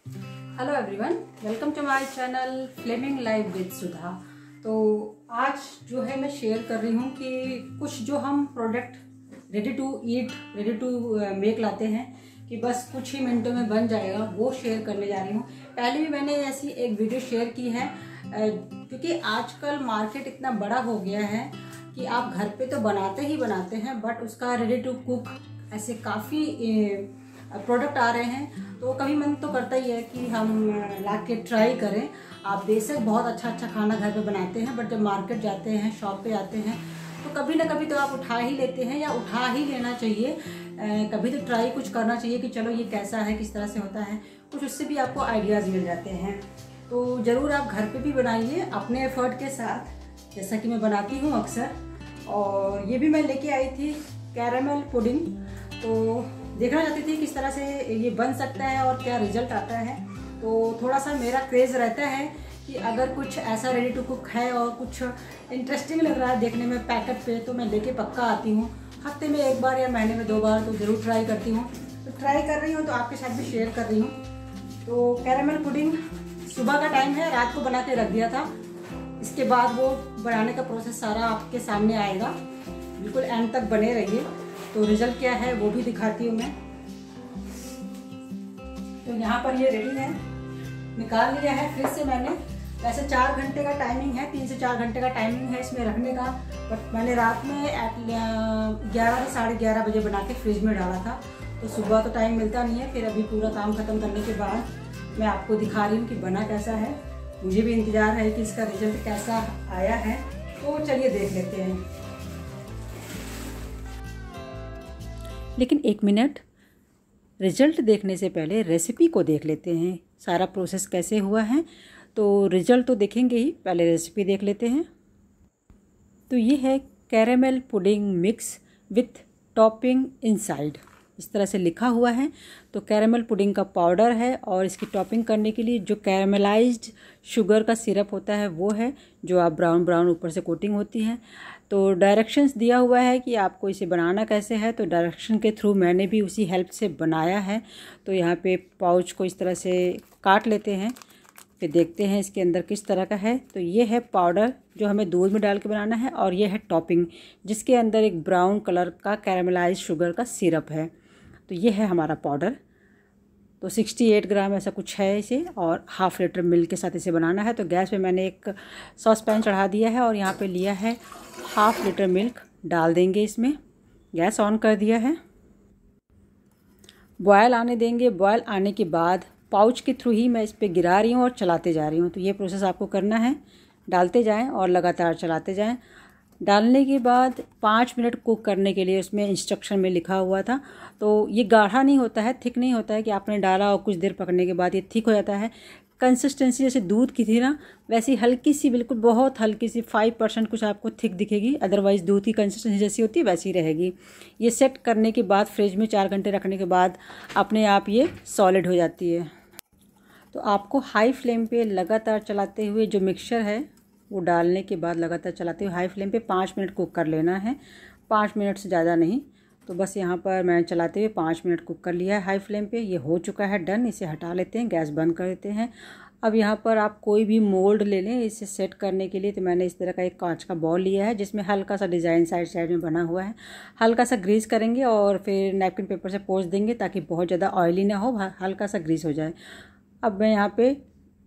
Hello everyone, welcome to my channel flaming life with Sudha. तो आज जो है मैं शेयर कर रही हूँ कि कुछ जो हम product ready to eat, ready to make लाते हैं कि बस कुछ ही मिनटों में बन जाएगा, वो शेयर करने जा रही हूँ। पहले भी मैंने ऐसी एक वीडियो शेयर की है क्योंकि आजकल मार्केट इतना बड़ा हो गया है कि आप घर पे तो बनाते ही बनाते हैं, बट उसका रेडी टू कुक ऐसे काफ़ी प्रोडक्ट आ रहे हैं। तो कभी मन तो करता ही है कि हम ला के ट्राई करें। आप बेशक बहुत अच्छा खाना घर पे बनाते हैं, बट जब मार्केट जाते हैं, शॉप पे जाते हैं, तो कभी ना कभी तो आप उठा ही लेते हैं या उठा ही लेना चाहिए। कभी तो ट्राई कुछ करना चाहिए कि चलो ये कैसा है, किस तरह से होता है, कुछ उससे भी आपको आइडियाज़ मिल जाते हैं। तो ज़रूर आप घर पे भी बनाइए अपने एफर्ट के साथ, जैसा कि मैं बनाती हूँ अक्सर। और ये भी मैं लेके आई थी कैरामल पुडिंग, तो देखना चाहती थी किस तरह से ये बन सकता है और क्या रिजल्ट आता है। तो थोड़ा सा मेरा क्रेज़ रहता है कि अगर कुछ ऐसा रेडी टू कुक है और कुछ इंटरेस्टिंग लग रहा है देखने में पैकेट पे, तो मैं लेके पक्का आती हूँ। हफ्ते में एक बार या महीने में 2 बार तो ज़रूर ट्राई करती हूँ। तो ट्राई कर रही हूँ तो आपके साथ भी शेयर कर रही हूँ। तो कैरामल पुडिंग सुबह का टाइम है, रात को बना के रख दिया था। इसके बाद वो बनाने का प्रोसेस सारा आपके सामने आएगा, बिल्कुल एंड तक बने रहिए। तो रिजल्ट क्या है वो भी दिखाती हूँ मैं। तो यहाँ पर ये रेडी है, निकाल लिया है फ्रिज से मैंने। वैसे 4 घंटे का टाइमिंग है, 3 से 4 घंटे का टाइमिंग है इसमें रखने का, बट मैंने रात में 11 से 11:30 बजे बना के फ्रिज में डाला था। तो सुबह तो टाइम मिलता नहीं है, फिर अभी पूरा काम ख़त्म करने के बाद मैं आपको दिखा रही हूँ कि बना कैसा है। मुझे भी इंतज़ार है कि इसका रिजल्ट कैसा आया है, तो चलिए देख लेते हैं। लेकिन 1 मिनट, रिज़ल्ट देखने से पहले रेसिपी को देख लेते हैं, सारा प्रोसेस कैसे हुआ है। तो रिज़ल्ट तो देखेंगे ही, पहले रेसिपी देख लेते हैं। तो ये है caramel pudding mix with topping inside, इस तरह से लिखा हुआ है। तो कैरामल पुडिंग का पाउडर है और इसकी टॉपिंग करने के लिए जो कैरामलाइज्ड शुगर का सिरप होता है वो है, जो आप ब्राउन ब्राउन ऊपर से कोटिंग होती है। तो डायरेक्शंस दिया हुआ है कि आपको इसे बनाना कैसे है, तो डायरेक्शन के थ्रू मैंने भी उसी हेल्प से बनाया है। तो यहाँ पे पाउच को इस तरह से काट लेते हैं, फिर देखते हैं इसके अंदर किस तरह का है। तो ये है पाउडर जो हमें दूध में डाल के बनाना है, और ये है टॉपिंग जिसके अंदर एक ब्राउन कलर का कैरामलाइज्ड शुगर का सिरप है। तो ये है हमारा पाउडर। तो 68 ग्राम ऐसा कुछ है इसे, और ½ लीटर मिल्क के साथ इसे बनाना है। तो गैस पे मैंने एक सॉस पैन चढ़ा दिया है और यहाँ पे लिया है ½ लीटर मिल्क डाल देंगे इसमें। गैस ऑन कर दिया है, बॉयल आने देंगे। बॉयल आने के बाद पाउच के थ्रू ही मैं इस पर गिरा रही हूँ और चलाते जा रही हूँ। तो ये प्रोसेस आपको करना है, डालते जाएँ और लगातार चलाते जाएँ। डालने के बाद 5 मिनट कुक करने के लिए उसमें इंस्ट्रक्शन में लिखा हुआ था। तो ये गाढ़ा नहीं होता है, थिक नहीं होता है कि आपने डाला और कुछ देर पकने के बाद ये थिक हो जाता है। कंसिस्टेंसी जैसे दूध की थी ना, वैसी हल्की सी, बिल्कुल बहुत हल्की सी 5% कुछ आपको थिक दिखेगी, अदरवाइज़ दूध की कंसिस्टेंसी जैसी होती है वैसी रहेगी। ये सेट करने के बाद फ्रिज में 4 घंटे रखने के बाद अपने आप ये सॉलिड हो जाती है। तो आपको हाई फ्लेम पे लगातार चलाते हुए जो मिक्सचर है वो डालने के बाद लगातार चलाते हुए हाई फ्लेम पे 5 मिनट कुक कर लेना है, 5 मिनट से ज़्यादा नहीं। तो बस यहाँ पर मैंने चलाते हुए 5 मिनट कुक कर लिया है हाई फ्लेम पे। ये हो चुका है डन, इसे हटा लेते हैं, गैस बंद कर देते हैं। अब यहाँ पर आप कोई भी मोल्ड ले लें इसे सेट करने के लिए। तो मैंने इस तरह का एक कांच का बॉल लिया है जिसमें हल्का सा डिज़ाइन साइड साइड में बना हुआ है। हल्का सा ग्रीस करेंगे और फिर नैपकिन पेपर से पोंछ देंगे ताकि बहुत ज़्यादा ऑयली ना हो, हल्का सा ग्रीस हो जाए। अब मैं यहाँ पे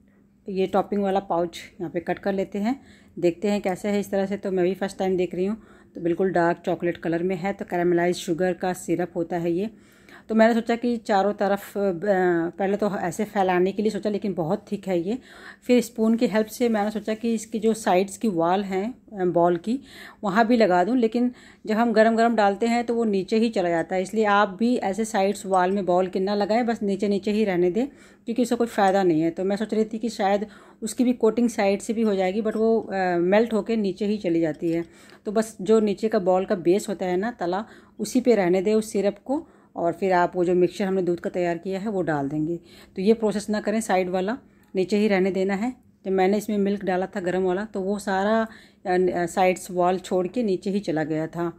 ये टॉपिंग वाला पाउच यहाँ पे कट कर लेते हैं, देखते हैं कैसे है इस तरह से। तो मैं भी फर्स्ट टाइम देख रही हूँ। तो बिल्कुल डार्क चॉकलेट कलर में है। तो कैरामलाइज्ड शुगर का सिरप होता है ये। तो मैंने सोचा कि चारों तरफ पहले तो ऐसे फैलाने के लिए सोचा, लेकिन बहुत थिक है ये। फिर स्पून की हेल्प से मैंने सोचा कि इसकी जो साइड्स की वॉल हैं बॉल की, वहाँ भी लगा दूँ, लेकिन जब हम गरम गरम डालते हैं तो वो नीचे ही चला जाता है। इसलिए आप भी ऐसे साइड्स वॉल में बॉल के ना लगाएं, बस नीचे नीचे ही रहने दें, क्योंकि उसका कोई फ़ायदा नहीं है। तो मैं सोच रही थी कि शायद उसकी भी कोटिंग साइड से भी हो जाएगी, बट वो मेल्ट होकर नीचे ही चली जाती है। तो बस जो नीचे का बॉल का बेस होता है ना, तला, उसी पे रहने दें उस सिरप को, और फिर आप वो जो मिक्सचर हमने दूध का तैयार किया है वो डाल देंगे। तो ये प्रोसेस ना करें, साइड वाला नीचे ही रहने देना है। जब मैंने इसमें मिल्क डाला था गर्म वाला, तो वो सारा साइड्स वॉल छोड़ के नीचे ही चला गया था।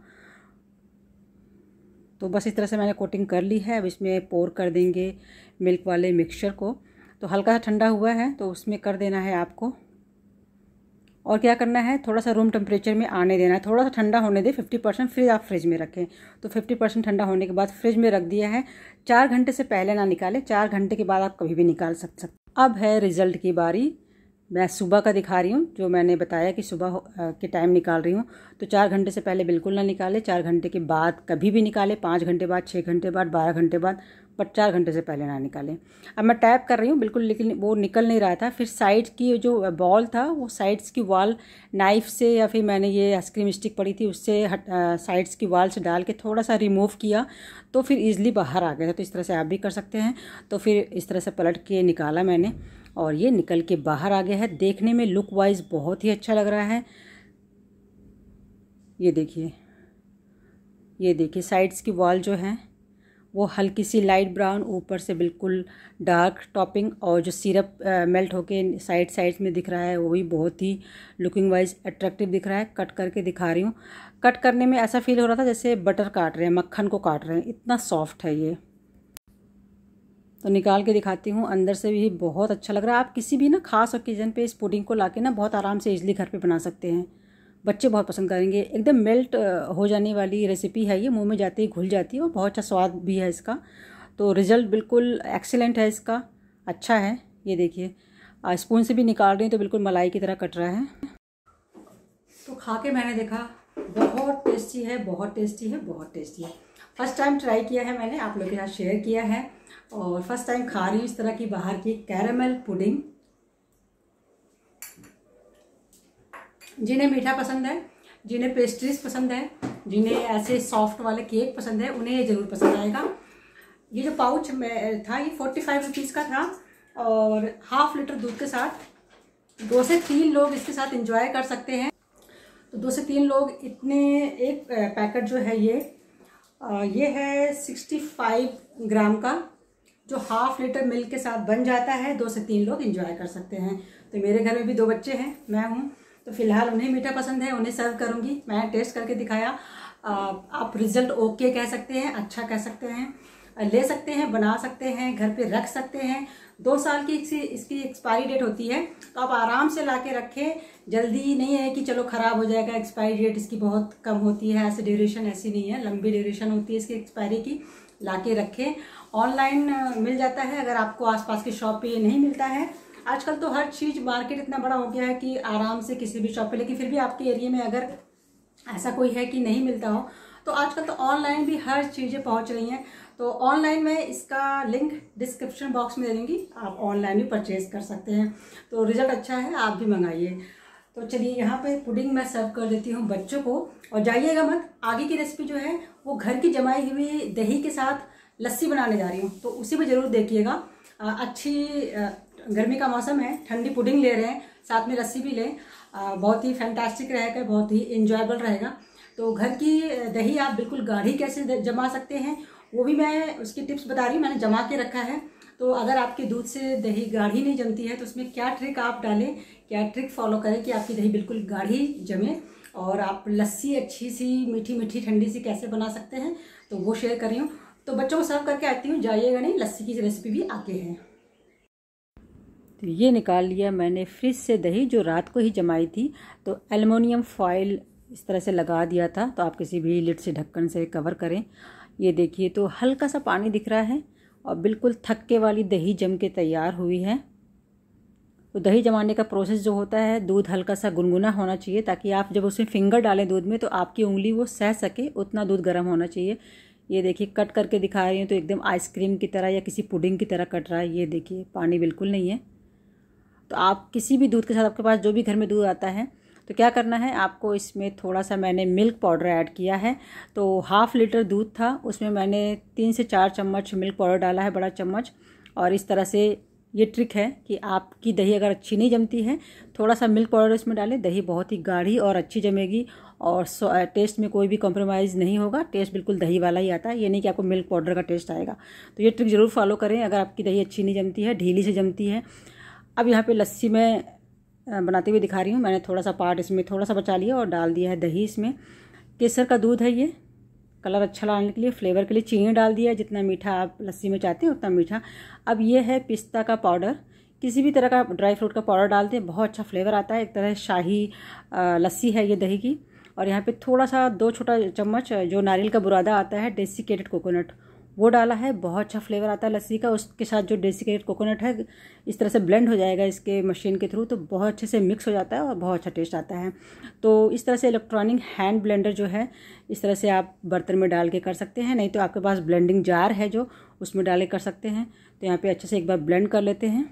तो बस इस तरह से मैंने कोटिंग कर ली है। अब इसमें पोर कर देंगे मिल्क वाले मिक्सचर को। तो हल्का सा ठंडा हुआ है तो उसमें कर देना है आपको। और क्या करना है, थोड़ा सा रूम टेम्परेचर में आने देना है, थोड़ा सा ठंडा होने दे 50%, फिर आप फ्रिज में रखें। तो 50% ठंडा होने के बाद फ्रिज में रख दिया है। 4 घंटे से पहले ना निकालें, 4 घंटे के बाद आप कभी भी निकाल सकते। अब है रिज़ल्ट की बारी। मैं सुबह का दिखा रही हूँ, जो मैंने बताया कि सुबह के टाइम निकाल रही हूँ। तो 4 घंटे से पहले बिल्कुल ना निकालें, 4 घंटे के बाद कभी भी निकालें, 5 घंटे बाद, 6 घंटे बाद, 12 घंटे बाद, बट 4 घंटे से पहले ना निकालें। अब मैं टैप कर रही हूँ बिल्कुल, लेकिन वो निकल नहीं रहा था। फिर साइड की जो बॉल था वो साइड्स की वॉल नाइफ़ से, या फिर मैंने ये आइसक्रीम स्टिक पड़ी थी उससे साइड्स की वॉल से डाल के थोड़ा सा रिमूव किया तो फिर ईज़िली बाहर आ गया था। तो इस तरह से आप भी कर सकते हैं। तो फिर इस तरह से पलट के निकाला मैंने और ये निकल के बाहर आ गया है। देखने में लुक वाइज बहुत ही अच्छा लग रहा है। ये देखिए साइड्स की वॉल जो है वो हल्की सी लाइट ब्राउन, ऊपर से बिल्कुल डार्क टॉपिंग, और जो सिरप मेल्ट होके साइड्स में दिख रहा है वो भी बहुत ही लुकिंग वाइज अट्रैक्टिव दिख रहा है। कट करके दिखा रही हूँ। कट करने में ऐसा फील हो रहा था जैसे बटर काट रहे हैं, मक्खन को काट रहे हैं, इतना सॉफ्ट है ये। तो निकाल के दिखाती हूँ, अंदर से भी बहुत अच्छा लग रहा है। आप किसी भी ना खास ओकेजन पे इस पुडिंग को लाके ना बहुत आराम से इजीली घर पे बना सकते हैं। बच्चे बहुत पसंद करेंगे। एकदम मेल्ट हो जाने वाली रेसिपी है ये, मुंह में जाते ही घुल जाती है और बहुत अच्छा स्वाद भी है इसका। तो रिज़ल्ट बिल्कुल एक्सीलेंट है इसका, अच्छा है। ये देखिए स्पून से भी निकाल रही हूँ तो बिल्कुल मलाई की तरह कट रहा है। तो खा के मैंने देखा बहुत टेस्टी है, बहुत टेस्टी है, बहुत टेस्टी है। फर्स्ट टाइम ट्राई किया है मैंने, आप लोगों के साथ शेयर किया है और फर्स्ट टाइम खा रही हूँ इस तरह की बाहर की कैरेमल पुडिंग। जिन्हें मीठा पसंद है, जिन्हें पेस्ट्रीज पसंद है, जिन्हें ऐसे सॉफ्ट वाले केक पसंद है, उन्हें ये ज़रूर पसंद आएगा। ये जो पाउच में था ये 45 रुपीज़ का था और ½ लीटर दूध के साथ 2 से 3 लोग इसके साथ एंजॉय कर सकते हैं। तो 2 से 3 लोग इतने, एक पैकेट जो है ये है 65 ग्राम का, जो ½ लीटर मिल्क के साथ बन जाता है। 2 से 3 लोग एंजॉय कर सकते हैं। तो मेरे घर में भी 2 बच्चे हैं, मैं हूँ, तो फिलहाल उन्हें मीठा पसंद है, उन्हें सर्व करूँगी। मैं टेस्ट करके दिखाया। आप रिजल्ट ओके कह सकते हैं, अच्छा कह सकते हैं, ले सकते हैं, बना सकते हैं, घर पे रख सकते हैं। 2 साल की इसकी एक्सपायरी डेट होती है, तो आप आराम से ला के रखें। जल्दी नहीं है कि चलो ख़राब हो जाएगा, एक्सपायरी डेट इसकी बहुत कम होती है, ऐसे ड्यूरेशन ऐसी नहीं है, लंबी ड्यूरेशन होती है इसकी एक्सपायरी की। ला के रखें। ऑनलाइन मिल जाता है, अगर आपको आसपास की शॉप पे ये नहीं मिलता है। आजकल तो हर चीज़, मार्केट इतना बड़ा हो गया है कि आराम से किसी भी शॉप पे, लेकिन फिर भी आपके एरिया में अगर ऐसा कोई है कि नहीं मिलता हो, तो आजकल तो ऑनलाइन भी हर चीज़ें पहुंच रही हैं। तो ऑनलाइन में इसका लिंक डिस्क्रिप्शन बॉक्स में दे दूँगी, आप ऑनलाइन भी परचेज कर सकते हैं। तो रिजल्ट अच्छा है, आप भी मंगाइए। तो चलिए यहाँ पे पुडिंग मैं सर्व कर देती हूँ बच्चों को, और जाइएगा मत। आगे की रेसिपी जो है वो घर की जमाई हुई दही के साथ लस्सी बनाने जा रही हूँ, तो उसी में ज़रूर देखिएगा। अच्छी गर्मी का मौसम है, ठंडी पुडिंग ले रहे हैं, साथ में लस्सी भी लें, बहुत ही फैंटास्टिक रहेगा, बहुत ही इंजॉयबल रहेगा। तो घर की दही आप बिल्कुल गाढ़ी कैसे जमा सकते हैं वो भी मैं उसकी टिप्स बता रही हूँ, मैंने जमा के रखा है। तो अगर आपके दूध से दही गाढ़ी नहीं जमती है तो उसमें क्या ट्रिक आप डालें, क्या ट्रिक फॉलो करें कि आपकी दही बिल्कुल गाढ़ी जमे, और आप लस्सी अच्छी सी मीठी मीठी ठंडी सी कैसे बना सकते हैं, तो वो शेयर कर रही हूँ। तो बच्चों को सर्व करके आती हूँ, जाइएगा नहीं, लस्सी की रेसिपी भी आगे है। तो ये निकाल लिया मैंने फ्रिज से दही, जो रात को ही जमाई थी। तो एल्युमिनियम फॉइल इस तरह से लगा दिया था, तो आप किसी भी लिड से, ढक्कन से कवर करें। ये देखिए, तो हल्का सा पानी दिख रहा है और बिल्कुल थक्के वाली दही जम के तैयार हुई है। तो दही जमाने का प्रोसेस जो होता है, दूध हल्का सा गुनगुना होना चाहिए, ताकि आप जब उसमें फिंगर डालें दूध में तो आपकी उंगली वो सह सके, उतना दूध गर्म होना चाहिए। ये देखिए कट करके दिखा रही हूँ, तो एकदम आइसक्रीम की तरह या किसी पुडिंग की तरह कट रहा है। ये देखिए पानी बिल्कुल नहीं है। तो आप किसी भी दूध के साथ, आपके पास जो भी घर में दूध आता है, तो क्या करना है आपको, इसमें थोड़ा सा मैंने मिल्क पाउडर ऐड किया है। तो ½ लीटर दूध था, उसमें मैंने 3 से 4 चम्मच मिल्क पाउडर डाला है, बड़ा चम्मच। और इस तरह से ये ट्रिक है कि आपकी दही अगर अच्छी नहीं जमती है, थोड़ा सा मिल्क पाउडर इसमें डालें, दही बहुत ही गाढ़ी और अच्छी जमेगी, और टेस्ट में कोई भी कॉम्प्रोमाइज़ नहीं होगा, टेस्ट बिल्कुल दही वाला ही आता है। ये नहीं कि आपको मिल्क पाउडर का टेस्ट आएगा। तो ये ट्रिक ज़रूर फॉलो करें अगर आपकी दही अच्छी नहीं जमती है, ढीली से जमती है। अब यहाँ पे लस्सी में बनाते हुए दिखा रही हूँ। मैंने थोड़ा सा पार्ट इसमें थोड़ा सा बचा लिया और डाल दिया है दही इसमें। केसर का दूध है ये, कलर अच्छा लाने के लिए, फ्लेवर के लिए। चीनी डाल दिया है, जितना मीठा आप लस्सी में चाहते हैं उतना मीठा। अब ये है पिस्ता का पाउडर, किसी भी तरह का ड्राई फ्रूट का पाउडर डाल दें, बहुत अच्छा फ्लेवर आता है। एक तरह शाही लस्सी है ये दही की। और यहाँ पे थोड़ा सा 2 छोटा चम्मच जो नारियल का बुरादा आता है, डेसिकेटेड कोकोनट, वो डाला है। बहुत अच्छा फ्लेवर आता है लस्सी का। उसके साथ जो डेसिकेटेड कोकोनट है इस तरह से ब्लेंड हो जाएगा इसके मशीन के थ्रू, तो बहुत अच्छे से मिक्स हो जाता है और बहुत अच्छा टेस्ट आता है। तो इस तरह से इलेक्ट्रॉनिक हैंड ब्लेंडर जो है इस तरह से आप बर्तन में डाल के कर सकते हैं, नहीं तो आपके पास ब्लेंडिंग जार है जो उसमें डाल के कर सकते हैं। तो यहाँ पे अच्छे से एक बार ब्लेंड कर लेते हैं।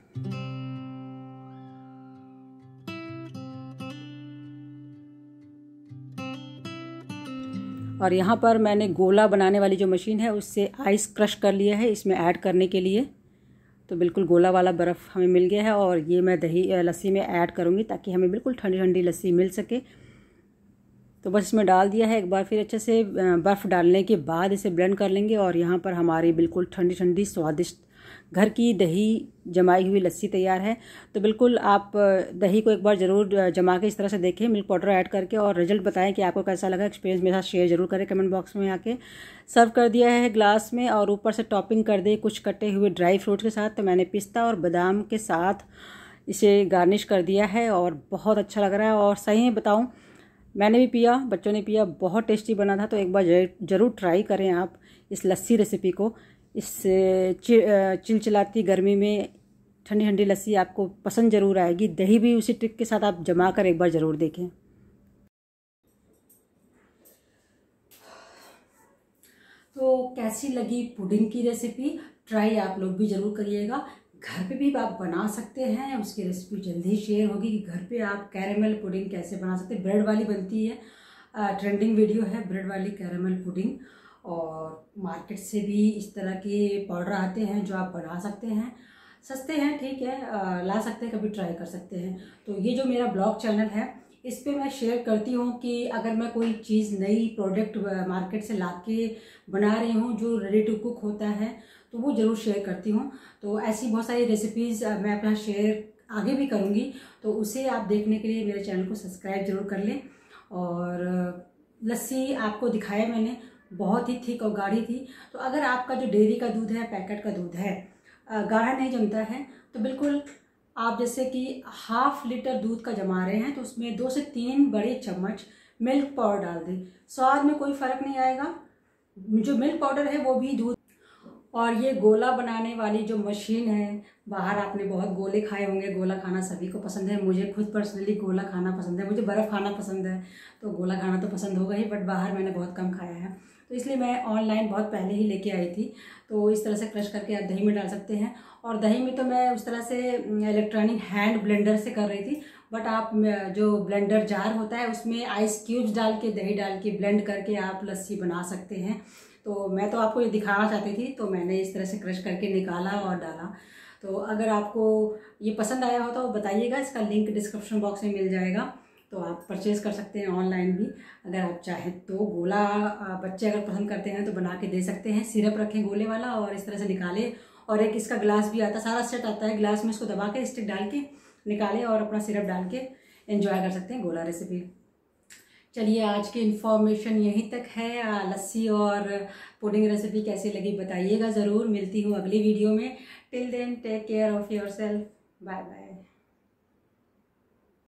और यहाँ पर मैंने गोला बनाने वाली जो मशीन है उससे आइस क्रश कर लिया है इसमें ऐड करने के लिए। तो बिल्कुल गोला वाला बर्फ़ हमें मिल गया है और ये मैं लस्सी में ऐड करूँगी ताकि हमें बिल्कुल ठंडी ठंडी लस्सी मिल सके। तो बस इसमें डाल दिया है। एक बार फिर अच्छे से बर्फ़ डालने के बाद इसे ब्लेंड कर लेंगे और यहाँ पर हमारी बिल्कुल ठंडी ठंडी स्वादिष्ट घर की दही जमाई हुई लस्सी तैयार है। तो बिल्कुल आप दही को एक बार ज़रूर जमा के इस तरह से देखें मिल्क पाउडर ऐड करके, और रिजल्ट बताएं कि आपको कैसा लगा। एक्सपीरियंस मेरे साथ शेयर ज़रूर करें कमेंट बॉक्स में आके। सर्व कर दिया है ग्लास में और ऊपर से टॉपिंग कर दे कुछ कटे हुए ड्राई फ्रूट के साथ। तो मैंने पिस्ता और बादाम के साथ इसे गार्निश कर दिया है और बहुत अच्छा लग रहा है। और सही में बताऊँ, मैंने भी पिया, बच्चों ने पिया, बहुत टेस्टी बना था। तो एक बार ज़रूर ट्राई करें आप इस लस्सी रेसिपी को। इस चिलचिलाती गर्मी में ठंडी ठंडी लस्सी आपको पसंद ज़रूर आएगी। दही भी उसी ट्रिक के साथ आप जमा कर एक बार ज़रूर देखें। तो कैसी लगी पुडिंग की रेसिपी? ट्राई आप लोग भी ज़रूर करिएगा। घर पे भी आप बना सकते हैं, उसकी रेसिपी जल्दी ही शेयर होगी कि घर पे आप कैरेमल पुडिंग कैसे बना सकते हैं। ब्रेड वाली बनती है, ट्रेंडिंग वीडियो है ब्रेड वाली कैरेमल पुडिंग। और मार्केट से भी इस तरह के पाउडर आते हैं जो आप बना सकते हैं, सस्ते हैं, ठीक है, ला सकते हैं, कभी ट्राई कर सकते हैं। तो ये जो मेरा ब्लॉग चैनल है इस पे मैं शेयर करती हूँ कि अगर मैं कोई चीज़ नई प्रोडक्ट मार्केट से लाके बना रही हूँ जो रेडी टू कुक होता है तो वो ज़रूर शेयर करती हूँ। तो ऐसी बहुत सारी रेसिपीज़ मैं अपना शेयर आगे भी करूँगी, तो उसे आप देखने के लिए मेरे चैनल को सब्सक्राइब जरूर कर लें। और लस्सी आपको दिखाया मैंने, बहुत ही थिक और गाढ़ी थी। तो अगर आपका जो डेयरी का दूध है, पैकेट का दूध है, गाढ़ा नहीं जमता है, तो बिल्कुल आप जैसे कि 1/2 लीटर दूध का जमा रहे हैं तो उसमें 2 से 3 बड़े चम्मच मिल्क पाउडर डाल दें। स्वाद में कोई फ़र्क नहीं आएगा, जो मिल्क पाउडर है वो भी दूध। और ये गोला बनाने वाली जो मशीन है, बाहर आपने बहुत गोले खाए होंगे, गोला खाना सभी को पसंद है। मुझे खुद पर्सनली गोला खाना पसंद है, मुझे बर्फ़ खाना पसंद है, तो गोला खाना तो पसंद होगा ही, बट बाहर मैंने बहुत कम खाया है। तो इसलिए मैं ऑनलाइन बहुत पहले ही लेके आई थी। तो इस तरह से क्रश करके आप दही में डाल सकते हैं। और दही में तो मैं उस तरह से इलेक्ट्रॉनिक हैंड ब्लेंडर से कर रही थी, बट आप जो ब्लेंडर जार होता है उसमें आइस क्यूब्स डाल के, दही डाल के ब्लेंड करके आप लस्सी बना सकते हैं। तो मैं तो आपको ये दिखाना चाहती थी, तो मैंने इस तरह से क्रश करके निकाला और डाला। तो अगर आपको ये पसंद आया हो तो बताइएगा, इसका लिंक डिस्क्रिप्शन बॉक्स में मिल जाएगा, तो आप परचेज़ कर सकते हैं ऑनलाइन भी अगर आप चाहें तो। गोला बच्चे अगर पसंद करते हैं तो बना के दे सकते हैं। सिरप रखें गोले वाला और इस तरह से निकालें, और एक इसका ग्लास भी आता है, सारा सेट आता है ग्लास में, इसको दबा के स्टिक डाल के निकालें और अपना सिरप डाल के एंजॉय कर सकते हैं गोला रेसिपी। चलिए, आज की इन्फॉर्मेशन यहीं तक है। लस्सी और पुडिंग रेसिपी कैसी लगी बताइएगा ज़रूर। मिलती हूँ अगली वीडियो में। Till then take care of yourself. Bye bye.